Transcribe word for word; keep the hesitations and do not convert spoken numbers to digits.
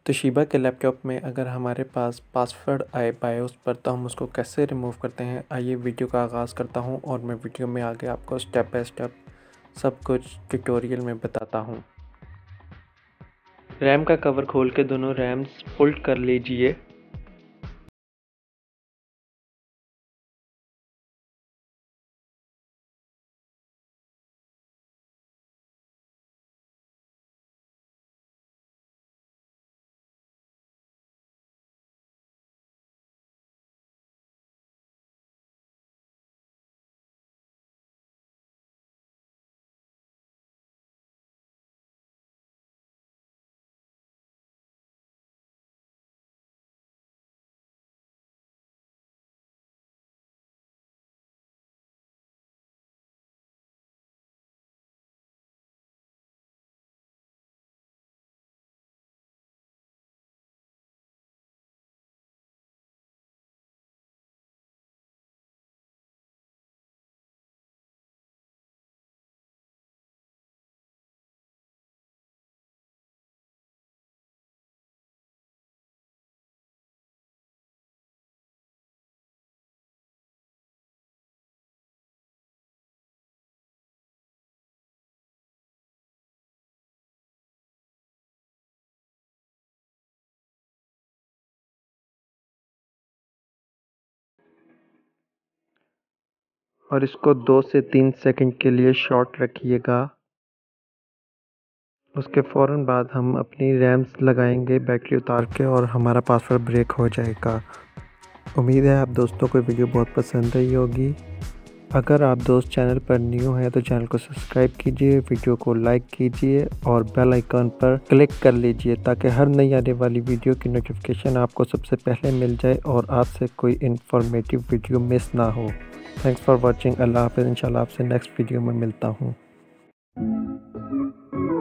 Toshiba के laptop में अगर हमारे पास पासवर्ड आए बायोस पर तो हम उसको कैसे रिमूव करते हैं, आइए वीडियो का आगाज़ करता हूं और मैं वीडियो में आगे आपको स्टेप बाय स्टेप सब कुछ ट्यूटोरियल में बताता हूं। रैम का कवर खोल के दोनों रैम्स फोल्ड कर लीजिए। और इसको दो से तीन सेकंड के लिए शॉर्ट रखिएगा। उसके फ़ौरन बाद हम अपनी रैम्स लगाएंगे बैटरी उतार के और हमारा पासवर्ड ब्रेक हो जाएगा। उम्मीद है आप दोस्तों को वीडियो बहुत पसंद आई होगी। अगर आप दोस्त चैनल पर न्यू हैं तो चैनल को सब्सक्राइब कीजिए, वीडियो को लाइक कीजिए और बेल आइकन पर क्लिक कर लीजिए ताकि हर नई आने वाली वीडियो की नोटिफिकेशन आपको सबसे पहले मिल जाए और आपसे कोई इन्फॉर्मेटिव वीडियो मिस ना हो। Thanks for watching. अल्लाह हाफ़िज़। इंशाल्लाह आपसे नेक्स्ट वीडियो में मिलता हूँ।